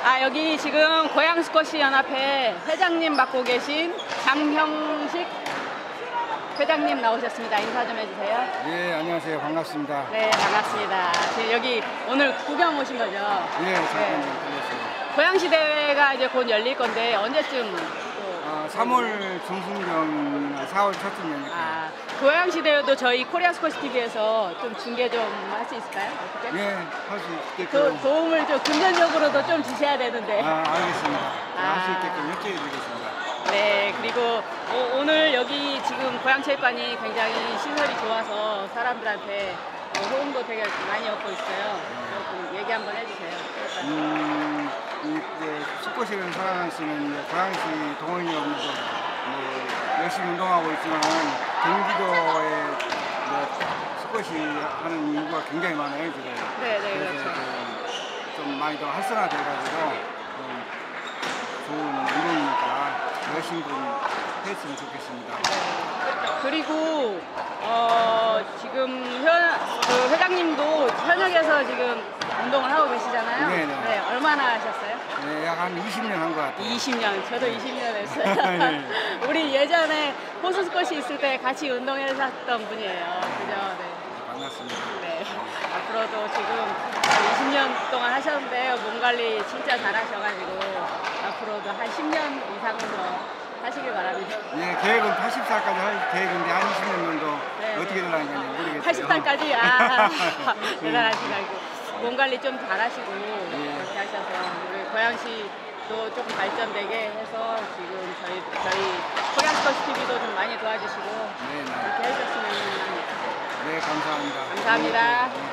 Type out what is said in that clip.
여기 지금 고양 스쿼시 연합회 회장님 맡고 계신 장형식 회장님 나오셨습니다. 인사 좀 해주세요. 네, 안녕하세요. 반갑습니다. 네, 반갑습니다. 지금 여기 오늘 구경 오신 거죠? 네, 잠깐 좀 들렸어요. 고양시 대회가 이제 곧 열릴 건데 언제쯤? 3월 중순경이나 4월 초쯤 열릴까요? 고양시 대회도 저희 코리아 스쿼시 TV에서 좀 중계 좀 할 수 있을까요? 어떻게? 네, 할 수 있게끔. 도움을 좀 금전적으로도 좀 주셔야 되는데. 알겠습니다. 할 수 있게끔 협조해드리겠습니다. 네, 그리고 오늘 여기 지금 고양체육관이 굉장히 시설이 좋아서 사람들한테 호응도 되게 많이 얻고 있어요. 조금 얘기 한번 해주세요. 이제 스쿼시를 사랑하시는 고양시 동호인여러분들 열심히 운동하고 있지만 경기도에 스쿼시 하는 인구가 굉장히 많아요 지금. 네, 그래서 그렇죠. 좀 많이 더 활성화돼가지고 좋은 운동이니까 열심히 좀 했으면 좋겠습니다. 그리고 지금 그 회장님도 현역에서 지금 운동을 하고 계시잖아요. 네네. 네, 얼마나 하셨어요? 네, 약 한 20년 한 것 같아요. 20년, 저도 20년 했어요. 네. 우리 예전에 호수 스쿼시 있을 때 같이 운동했었던 분이에요. 그죠? 네. 반갑습니다. 네. 앞으로도 지금 20년 동안 하셨는데 몸 관리 진짜 잘하셔가지고 앞으로도 한 10년 이상은 더 하시길 바랍니다. 네, 계획은 80살까지 할 계획인데 한 20년 정도 네, 어떻게 네. 되려는지 모르겠어요. 80살까지? 대단하시고 몸 관리 좀 잘하시고 그렇게 하셔서 우리 고양시도 조금 발전되게 해서 지금 저희 코리안 스쿼시 TV도 좀 많이 도와주시고 네, 네. 그렇게 해주셨으면 합니다. 네, 감사합니다. 감사합니다. 네.